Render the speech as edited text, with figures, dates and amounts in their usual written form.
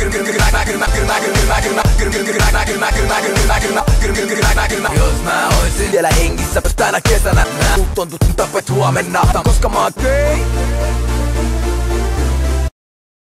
Jos mä oisin vielä hengissä tästä tänä kesänä, mut on tutun tapet huomenna, koska mä oon gay.